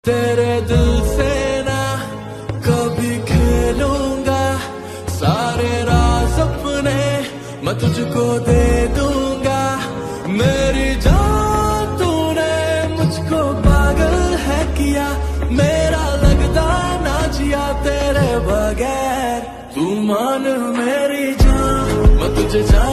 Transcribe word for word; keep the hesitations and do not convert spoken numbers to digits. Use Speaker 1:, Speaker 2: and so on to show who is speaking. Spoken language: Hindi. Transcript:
Speaker 1: तेरे दिल से ना कभी खेलूंगा, सारे राज अपने मैं तुझको दे दूंगा। मेरी जान तूने मुझको पागल है किया, मेरा लगता ना जिया तेरे बगैर। तू मान मेरी जान, मैं तुझे जान